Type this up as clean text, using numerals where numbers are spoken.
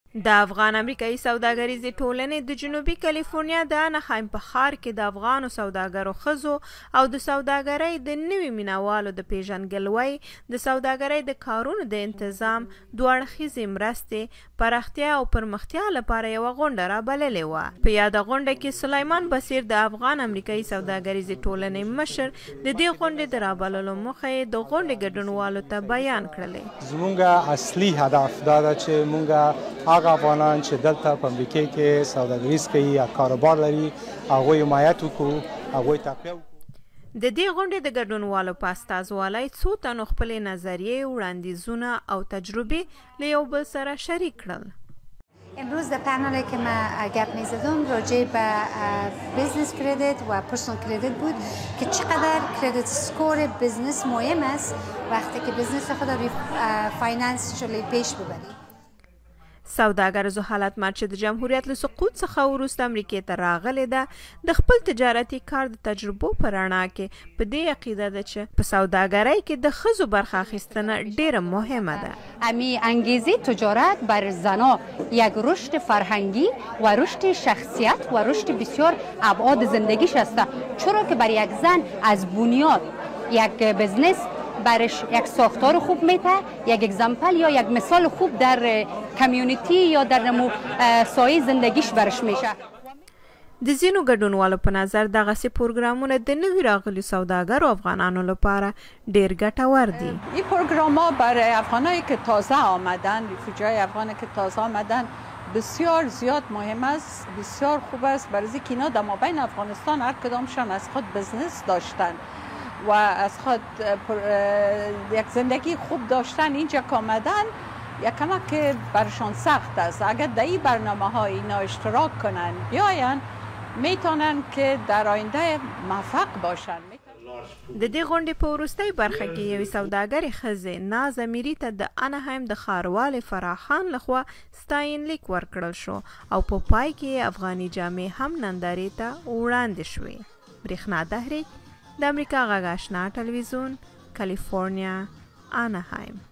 د افغان امریکایي سوداګریزې ټولنې د جنوبي کالیفورنیا د اناهایم په ښار کې د افغانو سوداګرو ښځو او د سوداګرۍ د نوي مینوالو د پیژندګلوۍ د سوداګرۍ د کارونو د انتظام دوه اړخیزې مرستې پراختیا او پرمختیا لپاره یوه غونډه رابللې وه. په یاده غونډه کې سلیمان بصیر د افغان امریکایي سوداګریزې ټولنې مشر د دې غونډې د رابللو موخه یې د غونډې ګډونوالو ته بیان کړلې. زموږ اصلي هدف دا ده چې موږ هغه افغانان چې دلته په امریکا کې سوداګریز کوي یا کاروبار لري هغوی حمایت وکړو، هغوی تقویه وکړو. د دې غونډې د ګډونوالو په استازولۍ څو تنو خپلې نظریې، وړاندیزونه او تجربې له یو بل سره شریک کړل. امروز در پنلی که من گپ میزدم راجع به بیزنس کردیت و پرسونال کردیت بود که چقدر کردیت سکور بیزنس مهم است وقتی که بیزنس خود رو فاینانسیالی پیش ببری. سوداګر زحالت مات چې د جمهوریت له سقوط څخه وروسته امریکې ته راغلې ده د خپل تجارتي کار د تجربو په رڼا کې په دې عقیده ده چې په سوداګرۍ کې د ښځو برخه اخیستنه ډیره مهمه ده. امی انگیزه تجارت بر زنها یک رشد فرهنگی و رشد شخصیت و رشد بسیار ابعاد زندگیش است، چرا که بر یک زن از بنیاد یک بزنس برش یک ساختار خوب میته، یک اگزمپل یا یک مثال خوب در کمیونیتی یا در نمو سایه زندگیش برش میشه. د ځینو ګډونوالو په نظر دغسې پروګرامونه د نوي راغلي سوداګرو افغانانو لپاره ډیر ګټور دي. این پروگرام‌ها برای افغانایی که تازه آمدن، ریفوجی‌های افغانی که تازه آمدن بسیار زیاد مهم است، بسیار خوب است، برای اینکه اینا در مابین افغانستان هر کدامشان از خود بزنس داشتن و از خود یک زندگی خوب داشتن. اینجا که آمدن یک کمک که برشان سخت است. اگر در این برنامه ها اینا اشتراک کنن بیاین میتونن که در آینده موفق باشن. د دې غونډې په وروستۍ برخه کې یوې سوداګرې ښځې ناز امیري ته د اناهایم د ښاروالې فرح خان لخوا ستاینلیک ورکړل شو او په پای کې افغاني جامې هم نندارې ته وړاندې شوې. برېښنا دهریج د امریکا غږ آشنا ټلویزیون، کالیفورنیا، اناهایم.